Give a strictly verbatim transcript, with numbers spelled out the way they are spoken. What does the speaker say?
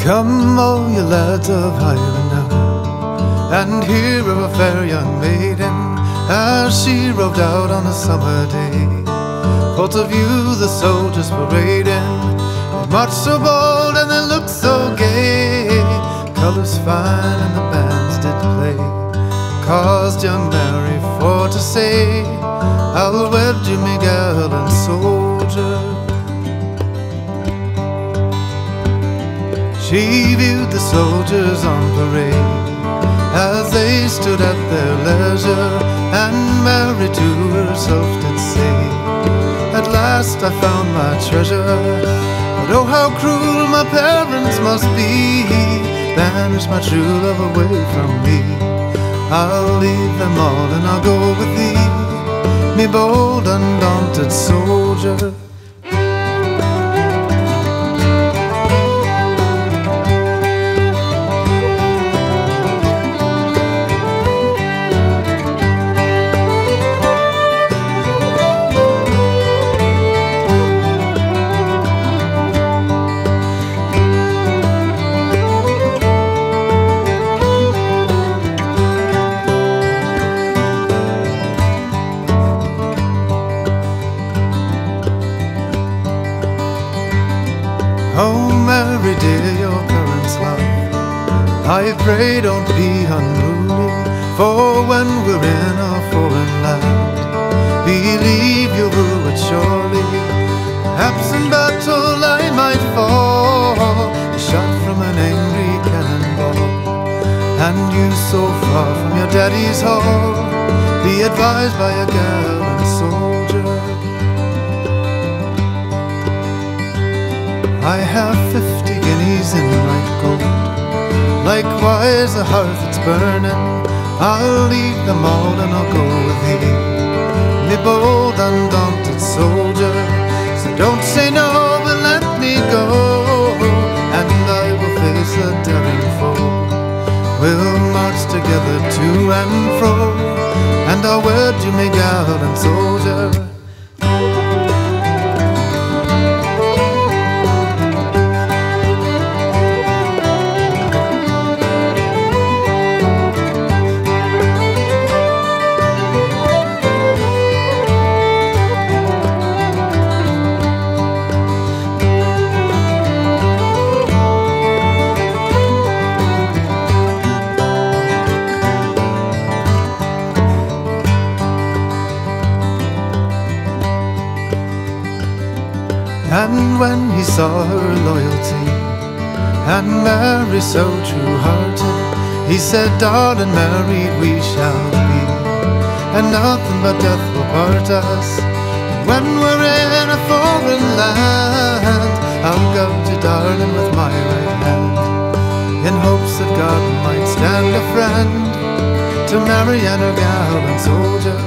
Come, all you lads of Highland now, and hear of a fair young maiden as she rode out on a summer day. For to view the soldiers parading, they marched so bold and they looked so gay. Colours fine and the bands did play, caused young Mary for to say, I'll wed you, me gallant soldier. She viewed the soldiers on parade as they stood at their leisure, and Mary to herself did say, at last I found my treasure. But oh, how cruel my parents must be, banish my true love away from me. I'll leave them all and I'll go with thee, me bold undaunted soldier. Oh, Mary dear, your parents' love, I pray don't be unruly, for when we're in a foreign land, believe you'll rue it surely. Perhaps in battle I might fall, shot from an angry cannonball, and you so far from your daddy's hall, be advised by a gallant soldier. I have fifty guineas in white gold, likewise a hearth that's burning. I'll leave them all and I'll go with thee, me bold undaunted soldier. So don't say no, but let me go, and I will face a daring foe. We'll march together to and fro, and I'll wed you, me gallant soldier. And when he saw her loyalty, and Mary so true-hearted, he said, darling, married we shall be, and nothing but death will part us. And when we're in a foreign land, I'll guide you, darling, with my right hand, in hopes that God might stand a friend to Mary and her gallant soldier.